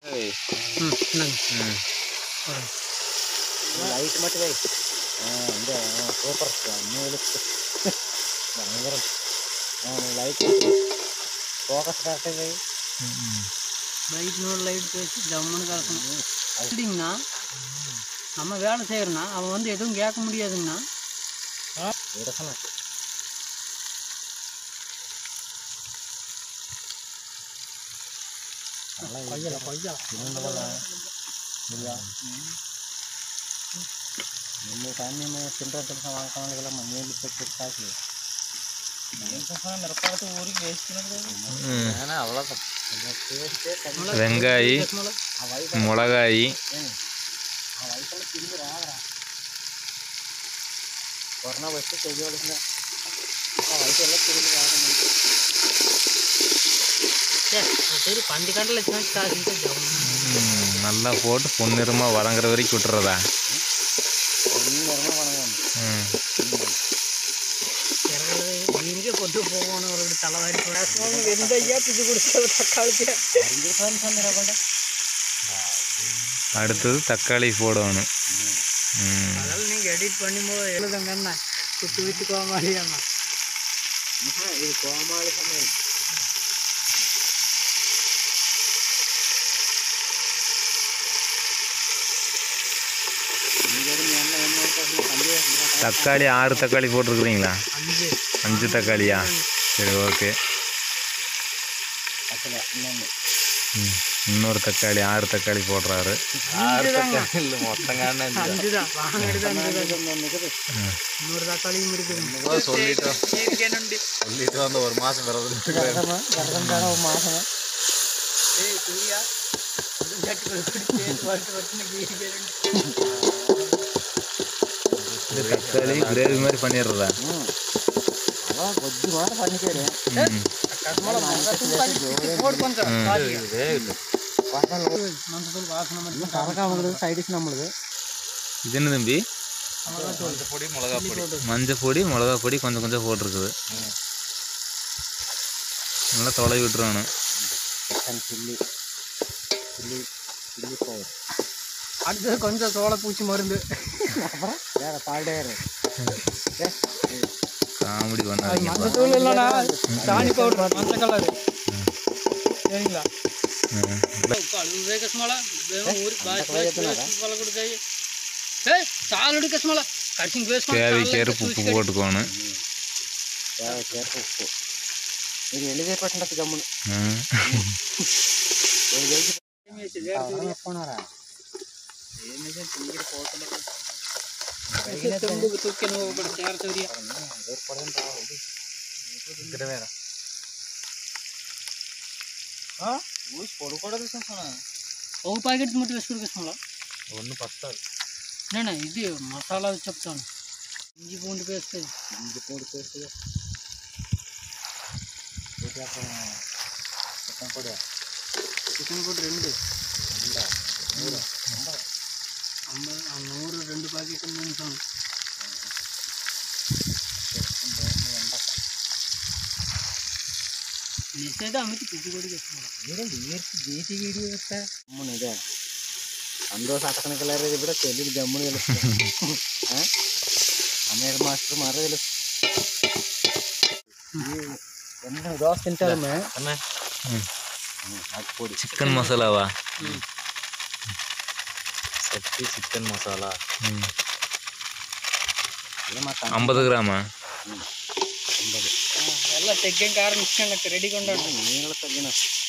Light మట్టి అంటే super భయంకరం light focus correct bike note light பேசி ஜம்முன்னு கலக்கணும். அப்படிங்கண்ணா நம்ம வேலை செய்கிறோண்ணா அவன் வந்து எதுவும் கேட்க முடியாதுங்கண்ணா. வெங்காய் மிளகாய் கொரோனா வச்சு செய்ய நல்லா போட்டு பொன்னிறமாக வதங்குற வரைக்கும் விட்டுறதா? நீங்க கொண்டு போகணும் ஒரு தலைவாரி வெந்தையா பிச்சு குடிச்ச தக்காளி. அடுத்தது தக்காளி போடணும். அதெல்லாம் நீங்க எடிட் பண்ணும்போது எழுதுங்கண்ணா குத்து வச்சு கோமாளியாண்ணா. இது கோமாளி சமையல். தக்காளி 6 தக்காளி போட்டிருக்குறீங்களா? 5 தக்காளியா? சரி, ஓகே. இன்னொரு தக்காளி 6 தக்காளி போடுறாரு. இன்னொரு தக்காளியும் இருக்குது. சொல்லிட்டு வந்து ஒரு மாசம் தக்காளி கிரேவி மாதிரி பண்ணிடுறதா? கொஞ்சம் மாதிரி பண்ணிக்கிறேன். சைடிஷ் நம்மளுக்கு இது என்ன தம்பி? மஞ்சள் பொடி மிளகா பொடி கொஞ்சம் கொஞ்சம் போட்டிருக்குது. நல்லா தொலைவி விட்டுருவானு. அடுத்தது கொஞ்சம் சோள பூச்சி மருந்து. அப்புறம் வேற பாடே காமெடி பண்ணாதீங்க. மஞ்சள் தூள் இல்லைண்ணா, சாணி பவுடர் மஞ்சள் கலர். சரிங்களா? தேவைக்கேற்ப உப்பு போட்டுக்கோணும். இது எழுதிய பட்டு கம்முன்னு போனாரா? ఒక ప్యాకెట్ ముట్టి వేసుకుని కృష్ణలో ஒன்று பத்தாது. என்னண்ணா ఇది మసాలా చెప్తాను. ఇంజి పూండి పేస్ట్. చికెన్ పొడి 2 100 2 ప్యాకెట్లు తింటాను. నిశ్చయితే అమ్మికి పిచ్చి కూడా బీటీ వీడియో ఇదే అందరూ సటకనకలేరు. ఇది కూడా చెల్లి గమ్మును తెలుస్తుంది. అమీర్ మాస్టర్ మారే తెలుస్తుంది. దోశ తింటామే பொடி சிக்கன் மசாலாவா? சக்தி சிக்கன் மசாலா 50 கிராமா? 50 ಎಲ್ಲ ತೆಗ್ಗಂಗೆ ಕಾರಣ ಇಸ್ಕೊಂಡಕ್ಕೆ ರೆಡಿ ಕೊಂಡು ನೀನೆಲ್ಲ ತೆಗ್ಗಿನ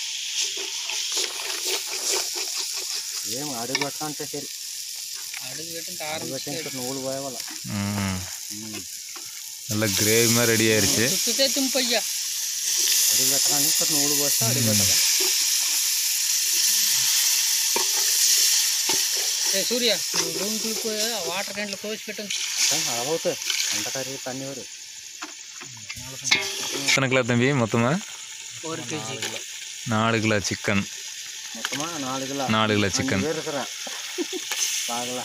ఏం అడుగు పెట్టా అంటే సరి అడుగు పెట్టిన కారం పెట్టిన నూలు పోయేవాళ్ళ நல்ல கிரேவி மாதிரி ரெடி ஆயிருச்சு. சுத்தே தும்பையா అడుగు పెట్టాలని నూలు పోస్తా అడుగు పెట్టగా. సూర్య రూమ్ కు వాటర్ క్యాన్లో కోసి పెట్టు. అలవవుతుంది అంత కర్రీ తన్ని వరు. எத்தனை கிலோ தம்பி மொத்தமாக? 1 kg 4 கிலோ சிக்கன். மொத்தமாக 4 கிலோ 4 கிலோ சிக்கன் இருக்கிறேன் பார்க்கலாம்.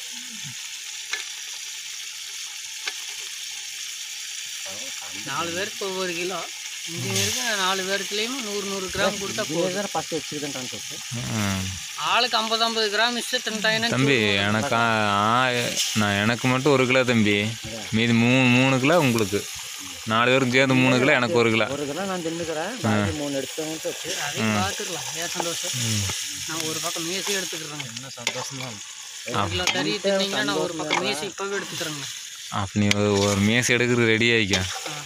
4 பேருக்கு 1 கிலோ இங்கே இருக்க 4 பேருக்குலேயும் 100 கிராம் கொடுத்தா போதும். ஃபஸ்ட்டு வச்சுக்கிட்டேன்டான்னு சொல்லிட்டு ஆளுக்கு 50 கிராம் இஷ்ட தின்ட்டாங்கன்னா தம்பி எனக்கு மட்டும் 1 கிலோ தம்பி, மீதி 3 கிலோ உங்களுக்கு, 4 பேருக்கு சேர்ந்து 3 கிலோ, எனக்கு 1 கிலோ. 1 கிலோ நான் தின்னுக்கிறேன், 3 எடுத்துட்டு வச்சு அதையும் பார்த்துக்கலாம். ஏன் சந்தோஷம், நான் ஒரு பக்கம் மேசி எடுத்துக்கிறேங்க. என்ன சந்தோஷம் தான். 1 கிலோ கறி தின்னீங்கன்னா நான் ஒரு பக்கம் மேசி இப்போவே எடுத்துக்கிறேங்க. அப்போ நீ ஒரு மேசி எடுக்கிறது ரெடி ஆகிக்க.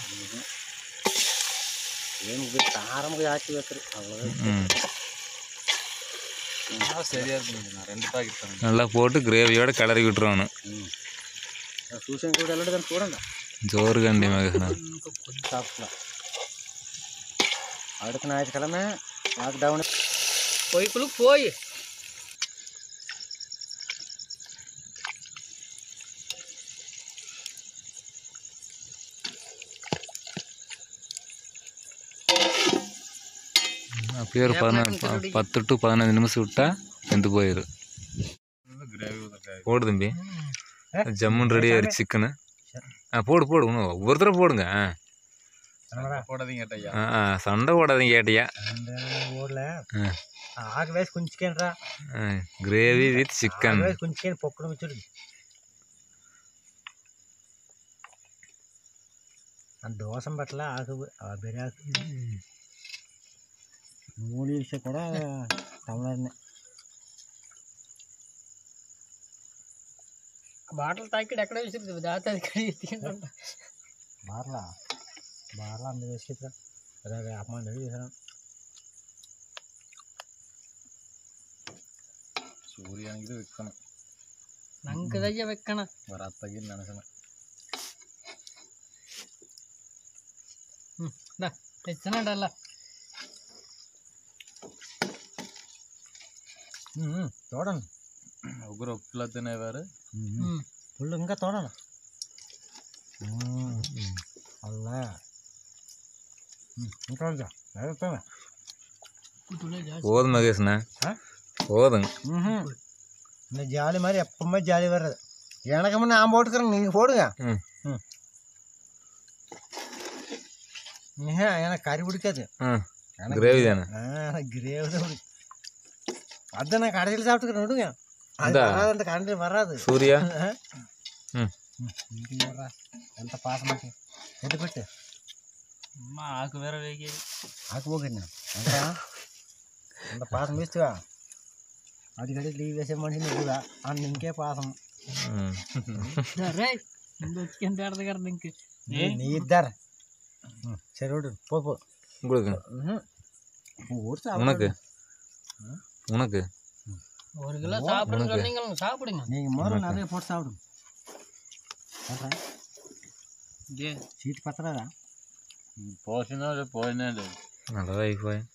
ஆரம்பம் ஆச்சு வைக்கிறேன் அவ்வளோதான். சரியாக இருக்குங்க. நான் 2 பாக்கெட் தரேன். நல்லா போட்டு கிரேவியோட கிளறி விட்டுருவானு. சூசன் கூட எல்லாம் చూడండి. ஜோறு கண்டி மகேஷ்ண்ணா சாப்பிடலாம். அடுத்த ஞாயிற்றுக்கிழமை லாக்டவுனு போய்க்குள்ள போய் அப்படியே ஒரு 10 to 15 நிமிஷம் விட்டா வெந்து போயிடும். போடு தம்பி, ஜம்முன் ரெடி ஆயிடுச்சு சிக்கனு. போடு இன்னும் ஒவ்வொருத்தர போடுங்க. போடாதீங்க கேட்டையா, சண்டை போடாதீங்க கேட்டியா. ஓடல ஆகு వేసి కుంచుకేనరా கிரேவி வித் சிக்கன். కుంచుకేని పొక్కుడు ముచ్చుడు அந்த దోసం పట్ల ఆకు బెరాకు మూలి విషయం కూడా తమిళనే బాటలు తాకిడు ఎక్కడ వేసిరు దాత బార్లా అందు వేసిరా అదే అమ్మ వేసాను. సూర్యానికి వెక్కను ನಂಗದಯ್ಯ ಬೆಕ್ಕಣ ಬರತ್ತಾಗಿ ನನಸನ ಹೆಚ್ಚನಡಲ್ಲ. చూడండి ఒకరు ఒప్పులా తినేవారు ఫుల్ ఇంకా చూడండి అలా ఇంకా போதும் மகேஷ்ண்ணா, போதுங்க. இந்த ஜாலி மாதிரி எப்பவுமே ஜாலி வர்றது. எனக்கு நான் போட்டுக்கிறேன், நீங்கள் போடுங்க. எனக்கு கறி பிடிக்காது, கிரேவி தானே. கிரேவி தான். அதான் நான் கடையில் சாப்பிட்டுக்கிறேன், விடுங்க. அது வராது, அந்த கடையில் வராது. சூர்யா ఎంత పాసం అంటే ఎటు పెట్టు ఆకు వేరే వేగి ఆకు పోగన్నా అంత అంత పాసం వేస్తుగా అది కడి లీవ్ వేసే మనిషిని కూడా అన్న ఇంకే పాసం నీ ఇద్దరు சரி விடு போ உங்களுக்கு உனக்கு 1 கிலோ சாப்பிடுங்க சொன்னீங்க, சாப்பிடுங்க. நீங்கள் முதல்ல நிறைய போட்டு சாப்பிடுங்க. சீட்டு பத்தலதா நல்லதாக போய்